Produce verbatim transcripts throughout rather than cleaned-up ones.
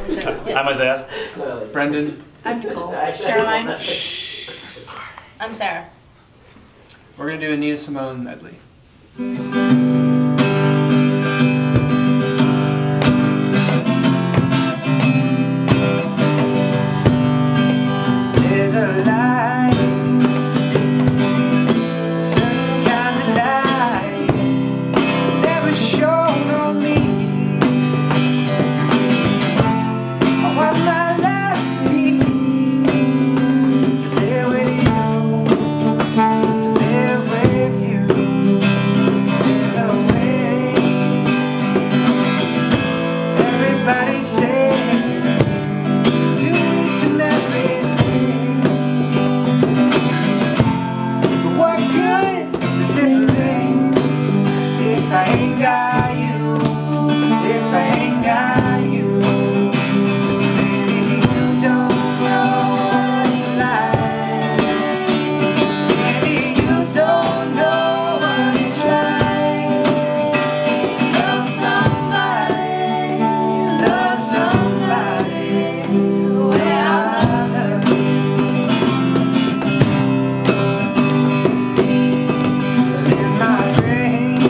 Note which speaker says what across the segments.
Speaker 1: I'm Isaiah.
Speaker 2: Brendan.
Speaker 3: I'm Nicole. Caroline. I'm Sarah.
Speaker 2: We're going to do a Nina Simone medley. There's a light, some kind of light, never shone on me. I want my life to be, to live with you, to live with you. There's a way, everybody say, do each and everything. What good does it bring if I ain't got you, if I ain't got you? Maybe you don't know what it's like. Maybe you don't know what it's like to love somebody, to love somebody the way I love you. In my brain,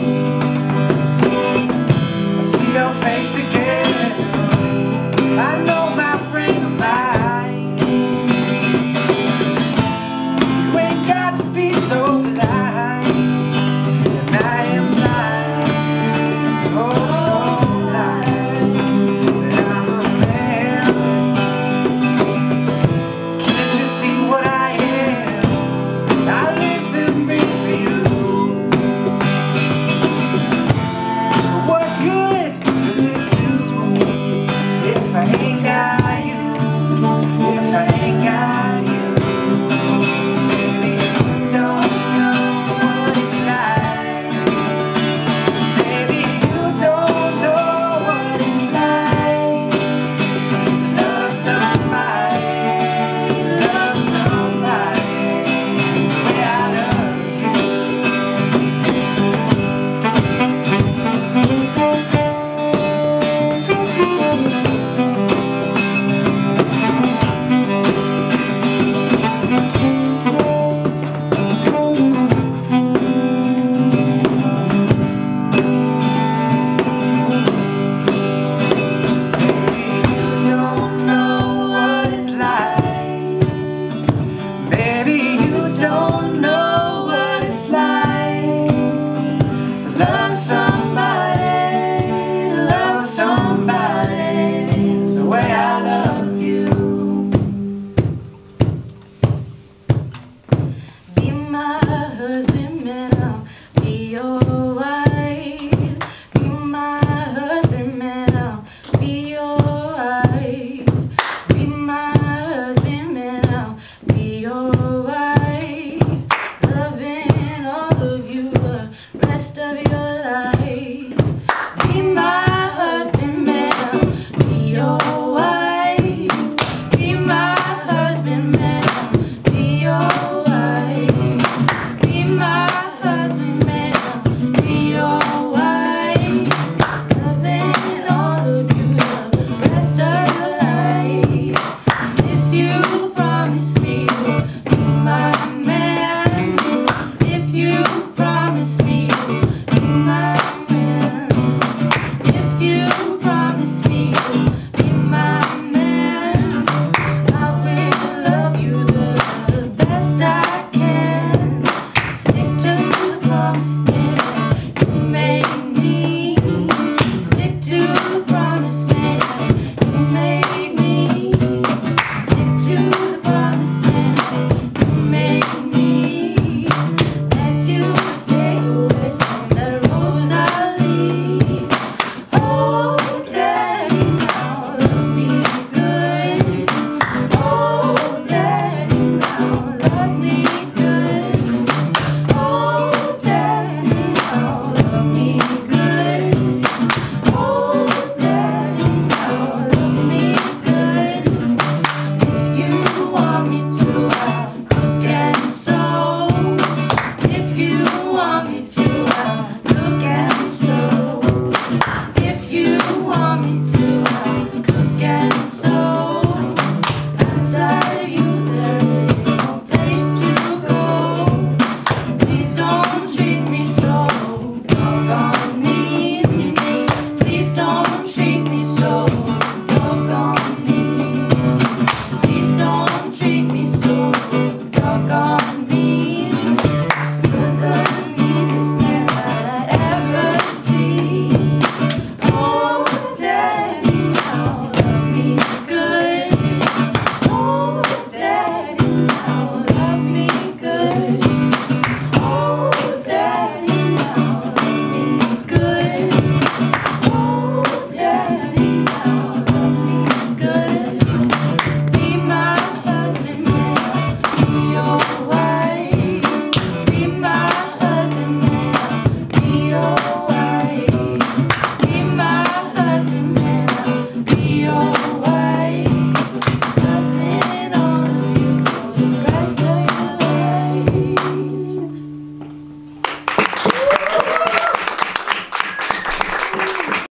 Speaker 2: I see your face again. I know my frame of mind. You ain't got to be so blind, and I am blind, oh so blind, that I'm a man. Can't you see what I am? I live and breathe for you. What good does it do if I ain't got you, if I ain't got you? Maybe you don't know what it's like. Maybe you don't know what it's like to love somebody, to love somebody the way I love you. Maybe you don't know what it's like to love somebody, to love somebody the way I love you.
Speaker 3: Be my husband, man, I'll be your wife. Be my husband, man, I'll be your